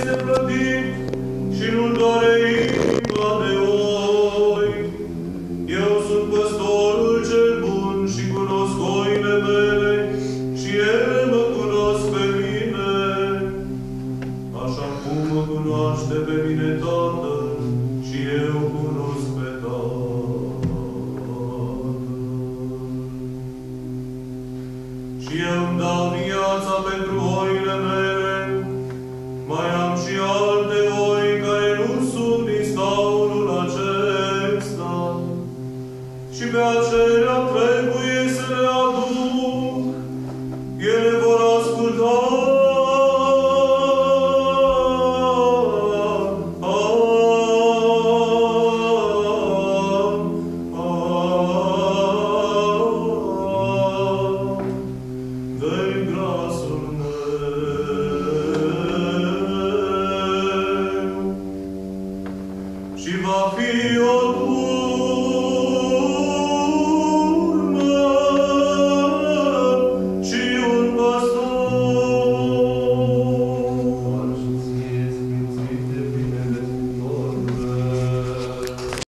este plătit și nu doare inima de oi. Eu sunt păstorul cel bun și cunosc oile mele și ele mă cunosc pe mine. Așa cum mă cunoaște pe mine Tatăl și eu cunosc pe Tatăl. Și eu îmi dau viața pentru oile mele. Mai am și alte oi care nu sunt din scaunul acesta. Și pe acelea trebuie să le aduc. Ele vor asculta. Dă-i glasul meu și va fi o